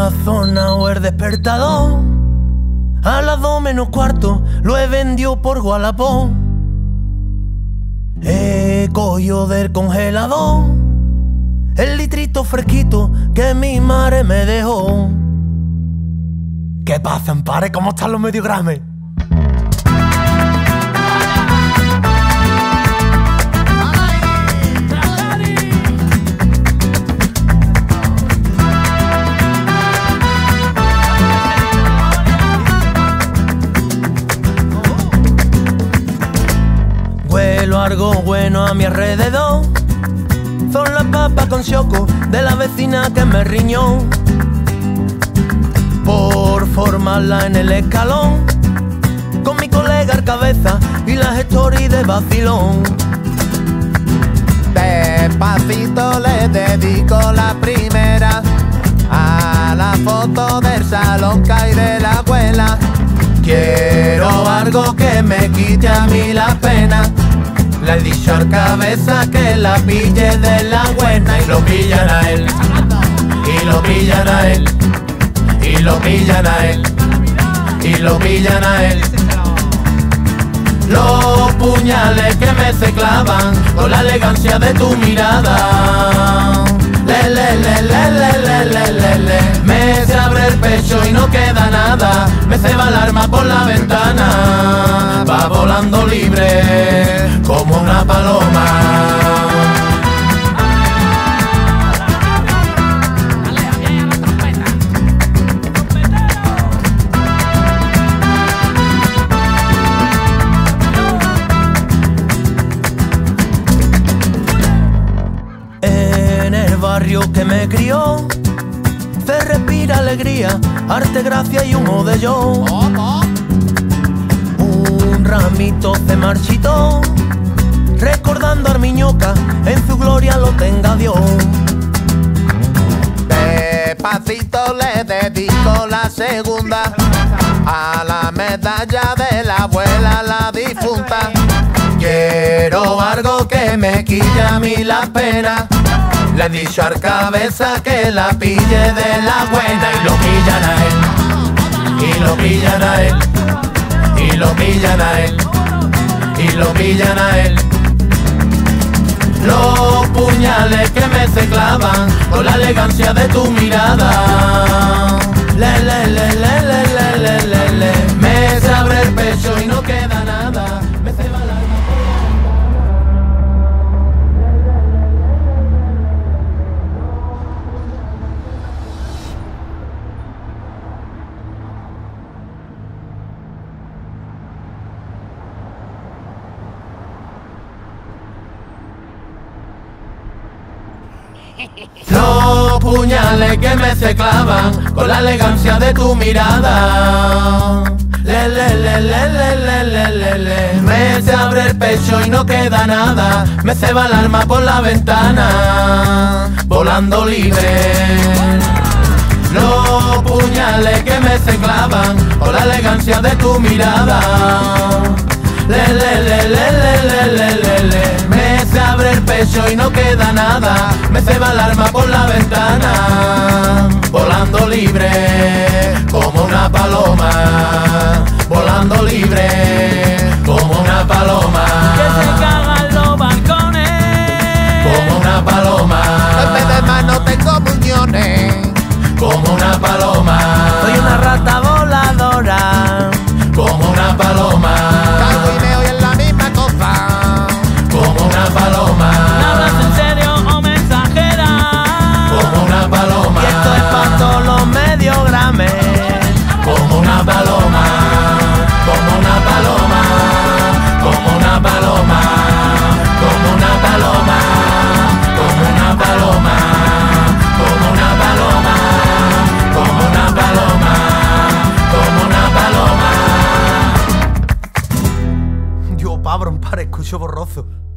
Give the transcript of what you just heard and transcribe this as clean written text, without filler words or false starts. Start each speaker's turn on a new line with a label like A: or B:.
A: Ha sonado el despertador, a las 2 menos cuarto lo he vendido por Wallapop. He cogido del congelador el litrito fresquito que mi madre me dejó. ¿Qué pasa, empare? ¿Cómo están los mediogrames? Huelo algo bueno a mi alrededor. Son las papas con choco de la vecina que me riñó. Por formarla en el escalón, con mi colega al cabeza y las stories de vacilón.
B: Despacito le dedico la primera a la foto del salón que hay de la abuela. Quiero algo que me quite a mí la pena. Le he dicho al cabeza que la pille de la buena. Y lo pillan a él, y lo pillan a él, y lo pillan a él, y lo pillan a él. Los puñales que me se clavan con la elegancia de tu mirada. Le, le, le, le, le, le, le, le, le. Me se abre el pecho y no queda nada. Me ceba el arma por la ventana. Va volando libre como una paloma.
A: Barrio que me crió, se respira alegría, arte, gracia y humo de yo. Un ramito se marchitó, recordando a Armiñoca, en su gloria lo tenga Dios.
B: Despacito le dedico la segunda a la medalla de la abuela, la difunta. Quiero algo que me quite a mí la pena. Le he dicho al cabeza que la pille de la buena. Y lo pillan a él, y lo pillan a él, y lo pillan a él, y lo pillan a él. Los puñales que me se clavan con la elegancia de tu mirada. Le, le, le, le, le, le, le, le, le. Me se abre el pecho y no queda nada. Me ceba el alma. Los puñales que me se clavan con la elegancia de tu mirada. Le, le, le, le, le, le, le, le, le. Me se abre el pecho y no queda nada. Me ceba el alma por la ventana, volando libre. Los puñales que me se clavan con la elegancia de tu mirada. Le, le, le, le, le, le, le, le, le. Me se abre el pecho y no queda nada. Me ceba el alma por la ventana, volando libre como una paloma. Volando libre como una paloma.
A: Que se cagan los balcones
B: como una paloma. En vez de manos tengo muñones como una paloma.
A: Soy una rata voladora
B: como una paloma. Calvo y meo y es la misma cosa como una paloma.
A: ¿Me hablas en serio o mensajera?
B: Como una paloma.
A: Y esto es para todos los mediogrames.
B: Como una paloma. Como una paloma. Como una paloma. Como una paloma. Como una paloma. Como una paloma. Como una paloma. Como una paloma.
A: Dios, Pablo, empare, escucho borroso.